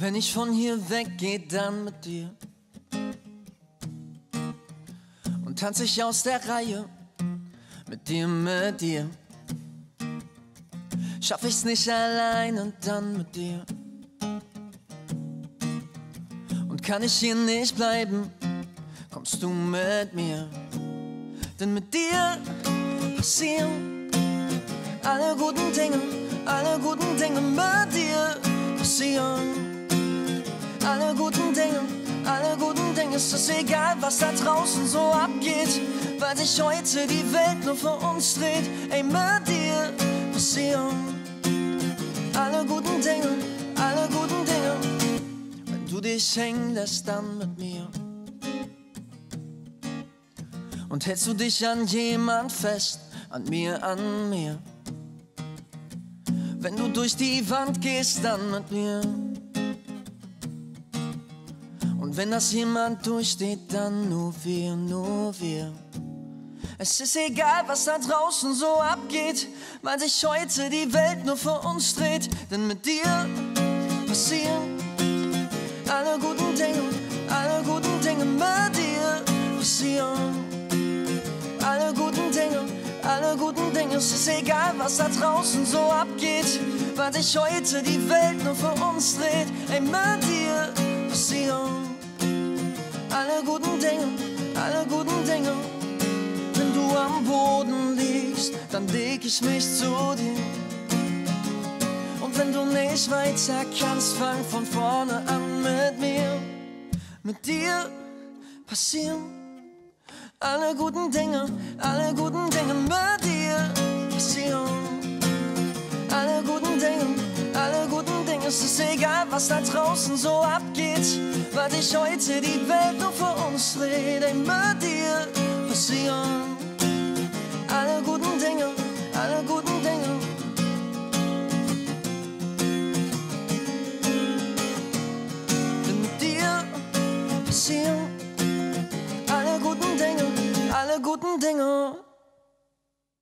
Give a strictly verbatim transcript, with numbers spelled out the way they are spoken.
Wenn ich von hier weggehe, dann mit dir. Und tanze ich aus der Reihe, mit dir, mit dir. Schaff ich's nicht allein und dann mit dir. Und kann ich hier nicht bleiben, kommst du mit mir. Denn mit dir passieren alle guten Dinge, alle guten Dinge mit dir passieren. Alle guten Dinge, alle guten Dinge, es ist egal, was da draußen so abgeht, weil sich heute die Welt nur für uns dreht. Ey, mit dir passieren alle guten Dinge, alle guten Dinge. Wenn du dich hängen lässt, dann mit mir. Und hältst du dich an jemand fest, an mir, an mir. Wenn du durch die Wand gehst, dann mit mir. Und wenn das jemand durchsteht, dann nur wir, nur wir. Es ist egal, was da draußen so abgeht, weil sich heute die Welt nur für uns dreht. Denn mit dir passieren alle guten Dinge, alle guten Dinge mit dir passieren. Alle guten Dinge, alle guten Dinge, es ist egal, was da draußen so abgeht, weil sich heute die Welt nur für uns dreht. Ey, mit dir passieren alle guten Dinge, alle guten Dinge. Wenn du am Boden liegst, dann leg ich mich zu dir. Und wenn du nicht weiter kannst, fang von vorne an mit mir. Mit dir passieren alle guten Dinge, alle guten Dinge mit dir passieren. Alle guten Dinge, alle guten Dinge, es ist egal, was da draußen so abgeht, weil sich heute die Welt nur für uns dreht. Ey, mit dir passieren